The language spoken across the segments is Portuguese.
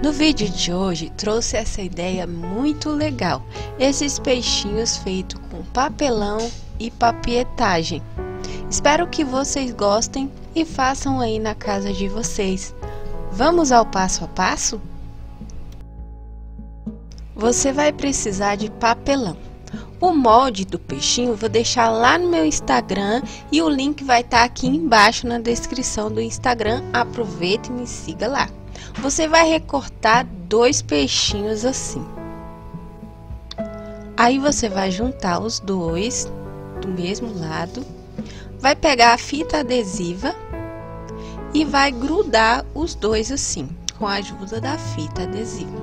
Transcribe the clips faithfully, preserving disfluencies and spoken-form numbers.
No vídeo de hoje trouxe essa ideia muito legal, esses peixinhos feitos com papelão e papietagem. Espero que vocês gostem e façam aí na casa de vocês. Vamos ao passo a passo? Você vai precisar de papelão. O molde do peixinho eu vou deixar lá no meu Instagram e o link vai estar aqui embaixo na descrição do Instagram. Aproveita e me siga lá. Você vai recortar dois peixinhos assim. Aí você vai juntar os dois do mesmo lado, vai pegar a fita adesiva e vai grudar os dois assim, com a ajuda da fita adesiva.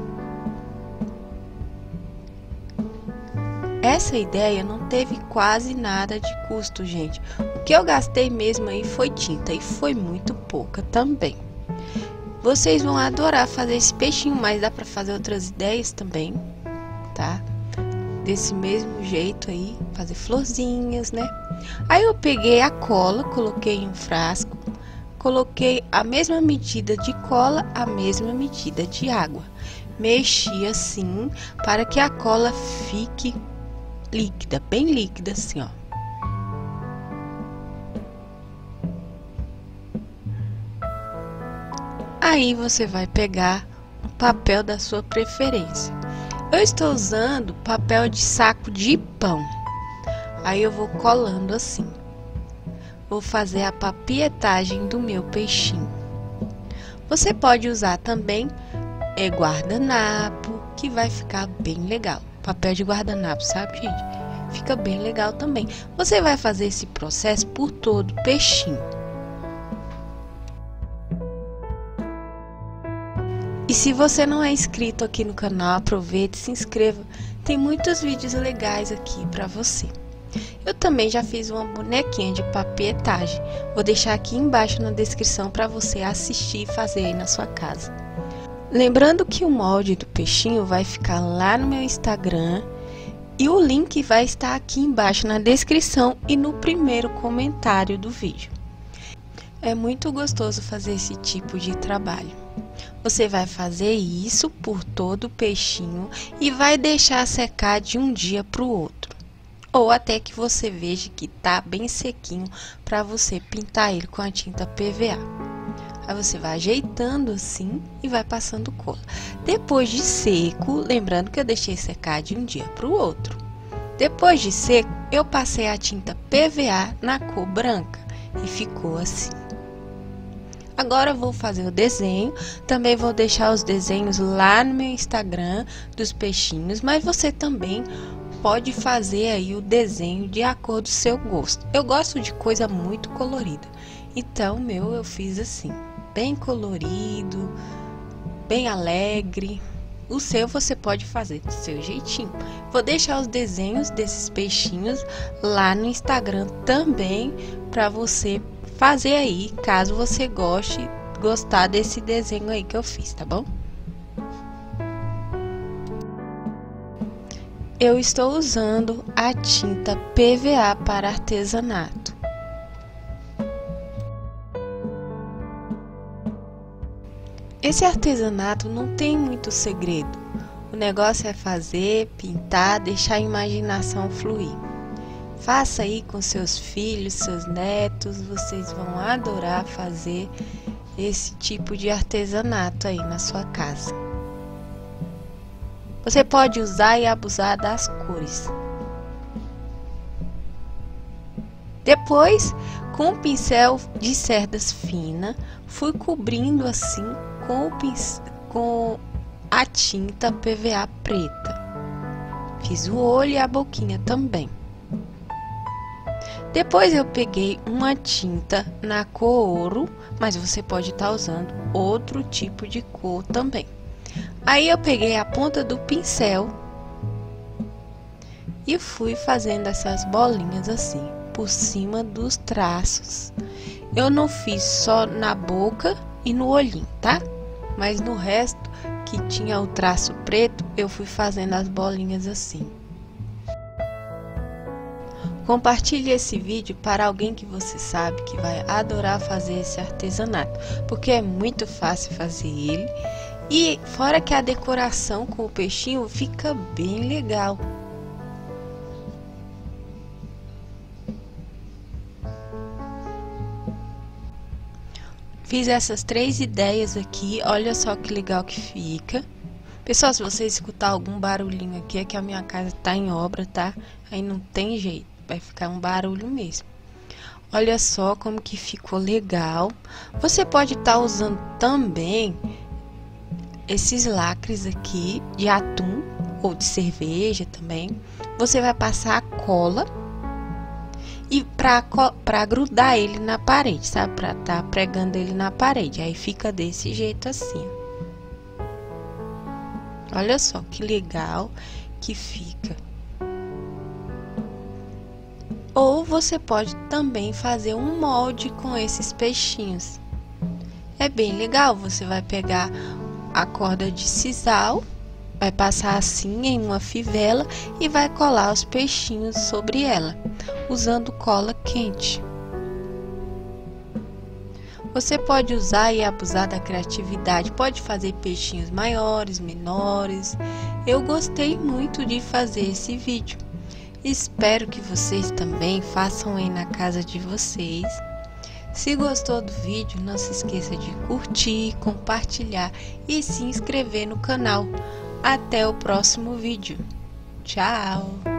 Essa ideia não teve quase nada de custo, gente. O que eu gastei mesmo aí foi tinta e foi muito pouca também. Vocês vão adorar fazer esse peixinho, mas dá para fazer outras ideias também, tá? Desse mesmo jeito aí, fazer florzinhas, né? Aí eu peguei a cola, coloquei em um frasco, coloquei a mesma medida de cola, a mesma medida de água. Mexi assim para que a cola fique líquida, bem líquida assim, ó. Aí você vai pegar um papel da sua preferência. Eu estou usando papel de saco de pão. Aí eu vou colando assim. Vou fazer a papietagem do meu peixinho. Você pode usar também é, guardanapo, que vai ficar bem legal. Papel de guardanapo, sabe, gente? Fica bem legal também. Você vai fazer esse processo por todo o peixinho. E se você não é inscrito aqui no canal, aproveite e se inscreva. Tem muitos vídeos legais aqui para você. Eu também já fiz uma bonequinha de papietagem. Vou deixar aqui embaixo na descrição para você assistir e fazer aí na sua casa. Lembrando que o molde do peixinho vai ficar lá no meu Instagram e o link vai estar aqui embaixo na descrição e no primeiro comentário do vídeo. É muito gostoso fazer esse tipo de trabalho. Você vai fazer isso por todo o peixinho e vai deixar secar de um dia para o outro. Ou até que você veja que tá bem sequinho para você pintar ele com a tinta P V A. Aí você vai ajeitando assim e vai passando cola. Depois de seco, lembrando que eu deixei secar de um dia para o outro. Depois de seco, eu passei a tinta P V A na cor branca e ficou assim. Agora eu vou fazer o desenho. Também vou deixar os desenhos lá no meu Instagram dos peixinhos, mas você também pode fazer aí o desenho de acordo com o seu gosto. Eu gosto de coisa muito colorida, então o meu eu fiz assim, bem colorido, bem alegre. O seu você pode fazer do seu jeitinho. Vou deixar os desenhos desses peixinhos lá no Instagram também para você fazer aí, caso você goste, gostar desse desenho aí que eu fiz, tá bom? Eu estou usando a tinta P V A para artesanato. Esse artesanato não tem muito segredo. O negócio é fazer, pintar, deixar a imaginação fluir. Faça aí com seus filhos, seus netos, vocês vão adorar fazer esse tipo de artesanato aí na sua casa. Você pode usar e abusar das cores. Depois, com o pincel de cerdas fina, fui cobrindo assim com, o pincel, com a tinta P V A preta. Fiz o olho e a boquinha também. Depois eu peguei uma tinta na cor ouro, mas você pode estar usando outro tipo de cor também. Aí eu peguei a ponta do pincel e fui fazendo essas bolinhas assim, por cima dos traços. Eu não fiz só na boca e no olhinho, tá? Mas no resto, que tinha o traço preto, eu fui fazendo as bolinhas assim. Compartilhe esse vídeo para alguém que você sabe que vai adorar fazer esse artesanato, porque é muito fácil fazer ele E fora que a decoração com o peixinho fica bem legal. Fiz essas três ideias aqui, olha só que legal que fica. Pessoal, se você escutar algum barulhinho aqui, é que a minha casa tá em obra, tá? Aí não tem jeito, vai ficar um barulho mesmo. Olha só como que ficou legal. Você pode estar usando também esses lacres aqui de atum ou de cerveja também. Você vai passar a cola e pra, pra grudar ele na parede, sabe? Pra tá pregando ele na parede. Aí fica desse jeito assim. Olha só que legal que fica. Ou você pode também fazer um molde com esses peixinhos. É bem legal. Você vai pegar a corda de sisal, vai passar assim em uma fivela e vai colar os peixinhos sobre ela, usando cola quente. Você pode usar e abusar da criatividade, pode fazer peixinhos maiores, menores. Eu gostei muito de fazer esse vídeo. Espero que vocês também façam aí na casa de vocês. Se gostou do vídeo, não se esqueça de curtir, compartilhar e se inscrever no canal. Até o próximo vídeo. Tchau!